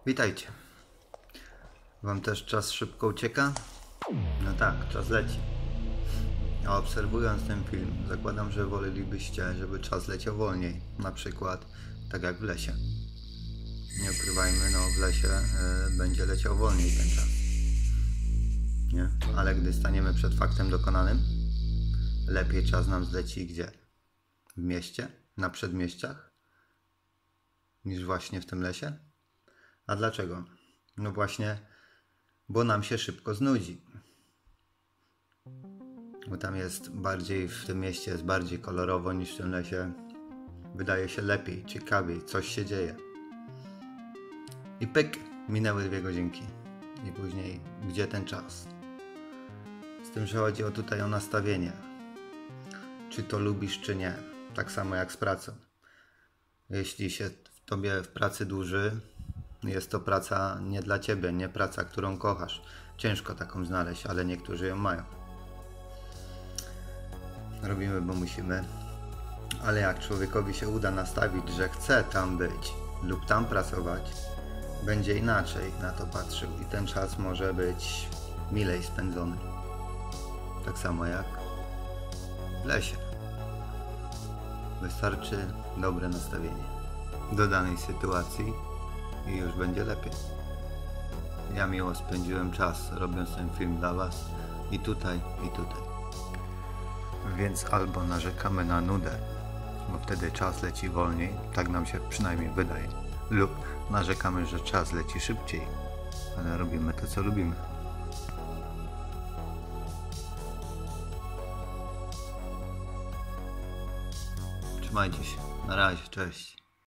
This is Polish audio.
Witajcie. Wam też czas szybko ucieka? No tak, czas leci. A obserwując ten film, zakładam, że wolelibyście, żeby czas leciał wolniej. Na przykład tak jak w lesie. Nie ukrywajmy, no w lesie będzie leciał wolniej ten czas. Nie? Ale gdy staniemy przed faktem dokonanym, lepiej czas nam zleci gdzie? W mieście? Na przedmieściach? Niż właśnie w tym lesie? A dlaczego? No właśnie, bo nam się szybko znudzi. Bo tam jest bardziej, w tym mieście jest bardziej kolorowo niż w tym lesie. Wydaje się lepiej, ciekawiej, coś się dzieje. I pyk, minęły 2 godzinki. I później, gdzie ten czas? Z tym, że chodzi tutaj o nastawienie. Czy to lubisz, czy nie. Tak samo jak z pracą. Jeśli się w tobie w pracy dłuży, jest to praca nie dla ciebie, nie praca, którą kochasz. Ciężko taką znaleźć, ale niektórzy ją mają. Robimy, bo musimy. Ale jak człowiekowi się uda nastawić, że chce tam być lub tam pracować, będzie inaczej na to patrzył i ten czas może być milej spędzony. Tak samo jak w lesie. Wystarczy dobre nastawienie do danej sytuacji i już będzie lepiej. Ja miło spędziłem czas, robiąc ten film dla Was i tutaj. Więc albo narzekamy na nudę, bo wtedy czas leci wolniej, tak nam się przynajmniej wydaje, lub narzekamy, że czas leci szybciej, ale robimy to, co lubimy. Trzymajcie się. Na razie. Cześć.